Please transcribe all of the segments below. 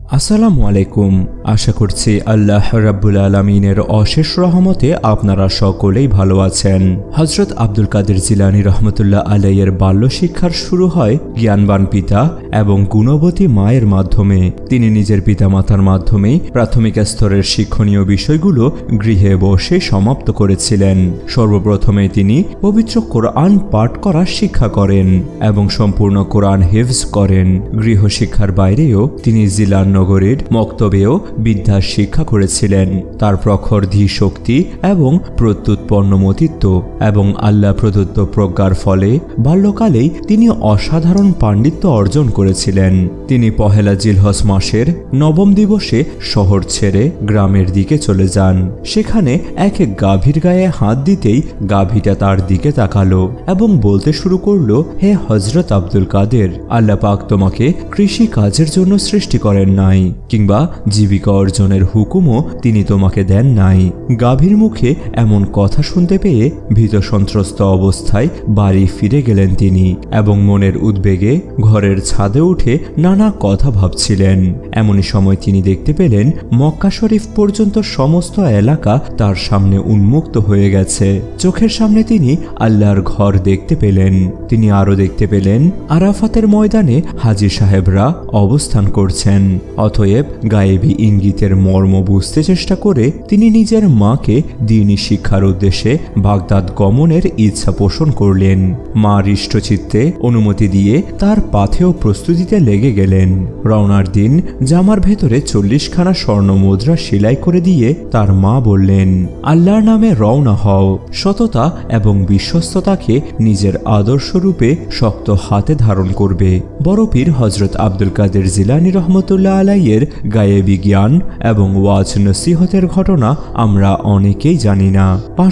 আসসালামু আলাইকুম। আশা করছি আল্লাহ রাব্বুল আলামিনের অশেষ রহমতে আপনারা সকলেই ভালো আছেন। হযরত আব্দুল কাদের জিলানী রহমতুল্লাহ আলাইয়ের বাল্য শিক্ষার শুরু হয় জ্ঞানবান পিতা এবং গুণবতী মায়ের মাধ্যমে। তিনি নিজের পিতামাতার মাধ্যমেই প্রাথমিক স্তরের শিক্ষণীয় বিষয়গুলো গৃহে বসে সমাপ্ত করেছিলেন। সর্বপ্রথমে তিনি পবিত্র কোরআন পাঠ করার শিক্ষা করেন এবং সম্পূর্ণ কোরআন হিফজ করেন। গৃহশিক্ষার বাইরেও তিনি জিলান নগরীর মক্তবেও বিদ্যার শিক্ষা করেছিলেন। তার প্রখর ধীশক্তি এবং প্রত্যুৎপন্নমতিত্ব এবং আল্লাহ প্রদত্ত প্রজ্ঞার ফলে বাল্যকালেই তিনি অসাধারণ পাণ্ডিত্য অর্জন করেছিলেন। তিনি পহেলা জিলহজ মাসের নবম দিবসে শহর ছেড়ে গ্রামের দিকে চলে যান। সেখানে এক গাভীর গায়ে হাত দিতেই গাভীটা তার দিকে তাকালো এবং বলতে শুরু করলো, হে হযরত আব্দুল কাদের, আল্লাহ পাক তোমাকে কৃষি কাজের জন্য সৃষ্টি করেন নাই, কিংবা জীবিকা অর্জনের হুকুমও তিনি তোমাকে দেন নাই। গাভীর মুখে এমন কথা শুনতে পেয়ে ভীত সন্ত্রস্ত অবস্থায় বাড়ি ফিরে গেলেন তিনি এবং মনের উদ্বেগে ঘরের ছাদে উঠে নানা কথা ভাবছিলেন। এমনই সময় তিনি দেখতে পেলেন মক্কা শরীফ পর্যন্ত সমস্ত এলাকা তার সামনে উন্মুক্ত হয়ে গেছে। চোখের সামনে তিনি আল্লাহর ঘর দেখতে পেলেন। তিনি আরো দেখতে পেলেন আরাফাতের ময়দানে হাজী সাহেবরা অবস্থান করছেন। অতএব গায়েবী ইঙ্গিতের মর্ম বুঝতে চেষ্টা করে তিনি নিজের মাকে দ্বীনি শিক্ষার উদ্দেশ্যে বাগদাদ গমনের ইচ্ছা পোষণ করলেন। মা হৃষ্টচিত্তে অনুমতি দিয়ে তার পাথেয় প্রস্তুতিতে লেগে গেলেন। রওনার দিন জামার ভেতরে 40খানা স্বর্ণ মুদ্রা সেলাই করে দিয়ে তার মা বললেন, আল্লাহর নামে রওনা হও। সততা এবং বিশ্বস্ততাকে নিজের আদর্শরূপে শক্ত হাতে ধারণ করবে। বড় পীর হযরত আব্দুল কাদের জিলানী রহমতুল্লাহ আলাইয়ের গায়েবী জ্ঞান এবং ওয়াজ নসিহতের ঘটনা আমরা অনেকেই জানি না।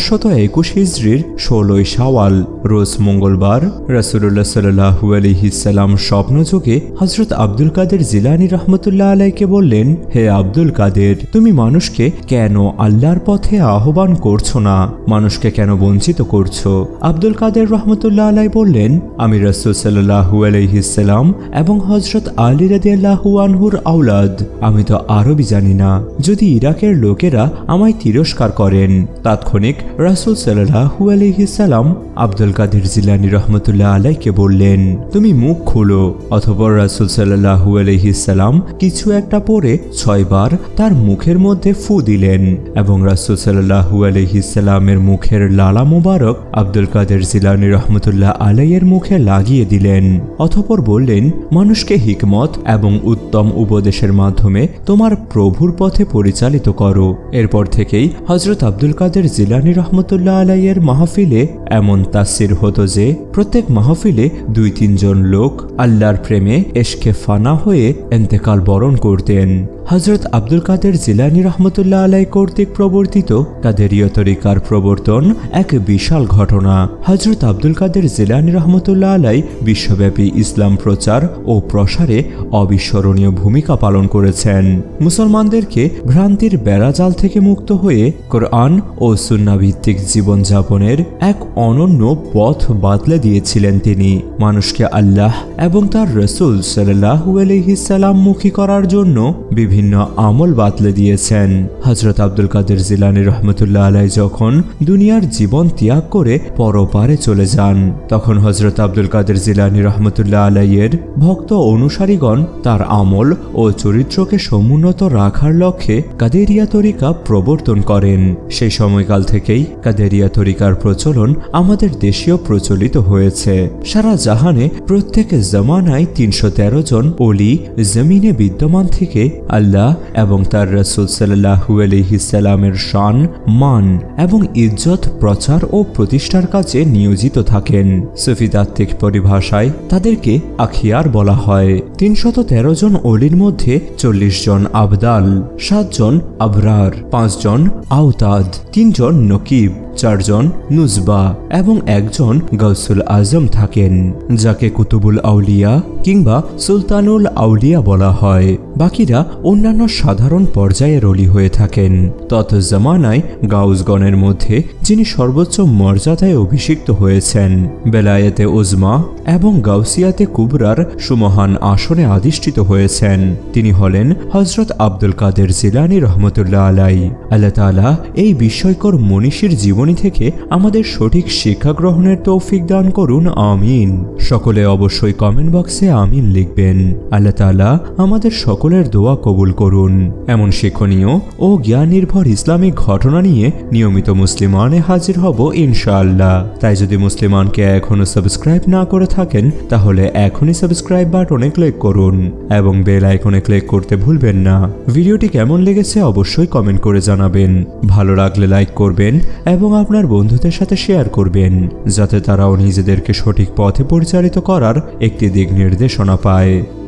521 হিজরির 16 শাওয়াল রোজ মঙ্গলবার রাসূলুল্লাহ সাল্লাল্লাহু আলাইহি সাল্লাম স্বপ্নযোগে হযরত আব্দুল কাদের জিলানী রহমতুল্লাহ আলাইকে বললেন, হে আব্দুল কাদের, তুমি মানুষকে কেন আল্লাহর পথে আহ্বান করছো না? মানুষকে কেন বঞ্চিত করছো? আব্দুল কাদের রহমতুল্লাহ আলাই বললেন, আমি রাসূল সাল্লাল্লাহু আলাইহি সাল্লাম এবং হযরত আলী রাদিয়াল্লাহু আনহুর আওলাদ। আমি তো আরবি জানি না। যদি ইরাকের লোকেরা আমায় তিরস্কার করেন। তাৎক্ষণিক রাসূল সাল্লাল্লাহু আলাইহি সাল্লাম আব্দুল কাদের জিলানী রহমতুল্লাহ আলাইকে বললেন, তুমি মুখ খুলো। অতঃপর রাসূল সাল্লাল্লাহু আলাইহি সাল্লাম কিছু একটা পরে 6 বার তার মুখের মধ্যে ফু দিলেন এবং রাসূল সাল্লাল্লাহু আলাইহি সাল্লামের মুখের লালা মুবারক আব্দুল কাদের জিলানী রহমতুল্লাহ আলাইয়ের মুখে লাগিয়ে দিলেন। অতঃপর বললেন, মানুষকে হিকমত এবং উত্তম উপদেশের মাধ্যমে তোমার প্রভুর পথে পরিচালিত করো। এরপর থেকেই হযরত আব্দুল কাদের জিলানী রহমতুল্লাহ আলাইয়ের মাহফিলে এমন তাসসির হতো যে প্রত্যেক মাহফিলে 2-3 জন লোক আল্লাহর প্রেমে এশকে ফানা হয়ে ইন্তেকাল বরণ করতেন। হযরত আব্দুল কাদের জিলানী রহমতুল্লাহ আলাই কর্তৃক প্রবর্তিত কাদেরিয়া তরিকার প্রবর্তন এক বিশাল ঘটনা। হযরত আব্দুল কাদের জিলানী রহমতুল্লাহ আলাই বিশ্বব্যাপী ইসলাম প্রচার ও প্রসারে অবিস্মরণীয় ভূমিকা পালন করেছেন। মুসলমানদেরকে ভ্রান্তির বেড়াজাল থেকে মুক্ত হয়ে কোরআন ও সুন্নাহ ভিত্তিক জীবনযাপনের এক অনন্য পথ বাতলে দিয়েছিলেন তিনি। মানুষকে আল্লাহ এবং তার রাসূল সাল্লাল্লাহু আলাইহি সাল্লাম মুখী করার জন্য বিভিন্ন আমল বাতলে দিয়েছেন। হযরত আব্দুল কাদের জিলানী রহমতুল্লাহ আলাই যখন দুনিয়ার জীবন ত্যাগ করে পরপারে চলে যান, তখন হযরত আব্দুল কাদের জিলানী রহমতুল্লাহ আলাইয়ের ভক্ত অনুসারীগণ তার আমল ও চরিত্রকে সমুন্নত রাখার লক্ষ্যে কাদেরিয়া তরিকা প্রবর্তন করেন। সেই সময়কাল থেকেই কাদেরিয়া তরিকার প্রচলন আমাদের দেশেও প্রচলিত হয়েছে। সারা জাহানে প্রত্যেক জামানায় 313 জন ওলি জমিনে বিদ্যমান থেকে আল্লাহ এবং তার রাসূল সাল্লাল্লাহু আলাইহি সাল্লামের শান, মান এবং ইজ্জত প্রচার ও প্রতিষ্ঠার কাজে নিয়োজিত থাকেন। সুফি তাত্ত্বিক পরিভাষায় তাদেরকে আখিয়ার বলা হয়। 313 জন ওলির মধ্যে 40 জন আবদাল, 7 জন আবরার, 5 জন আওতাদ, 3 জন নকিব, 4 জন নুজবা এবং 1 জন গাউসুল আজম থাকেন, যাকে কুতুবুল আউলিয়া কিংবা সুলতানুল আউলিয়া বলা হয়। বাকিরা অন্যান্য সাধারণ পর্যায়ের অলি হয়ে থাকেন। তত জামানায় গাউসগণের মধ্যে যিনি সর্বোচ্চ মর্যাদায় অভিষিক্ত হয়েছেন, বেলায়েতে উজমা এবং গাউসিয়াতে কুবরার সুমহান আসনে আধিষ্ঠিত হয়েছেন, তিনি হলেন হযরত আব্দুল কাদের জিলানী রহমতুল্লাহ আলাই। আল্লাহ তাআলা এই বিস্ময়কর মনীষীর জীবনী থেকে আমাদের সঠিক শিক্ষা গ্রহণের তৌফিক দান করুন, আমিন। সকলে অবশ্যই কমেন্ট বক্সে আমিন লিখবেন। আল্লাহ তাআলা আমাদের সকলের দোয়া কবুল করুন। এমন শিক্ষণীয় ও জ্ঞান নির্ভর ইসলামিক ঘটনা নিয়ে নিয়মিত মুসলিমানে হাজির হব ইনশাআল্লাহ। তাই যদি মুসলিমানকে এখনো সাবস্ক্রাইব না করে থাকেন তাহলে এখনই সাবস্ক্রাইব বাটনে ক্লিক করুন এবং বেল আইকনে ক্লিক করতে ভুলবেন না। ভিডিওটি কেমন লেগেছে অবশ্যই কমেন্ট করে জানাবেন। ভালো লাগলে লাইক করবেন এবং আপনার বন্ধুদের সাথে শেয়ার করবেন, যাতে তারাও নিজেদেরকে সঠিক পথে পরিচালিত করার একটি দিক নির্দেশনা পায়।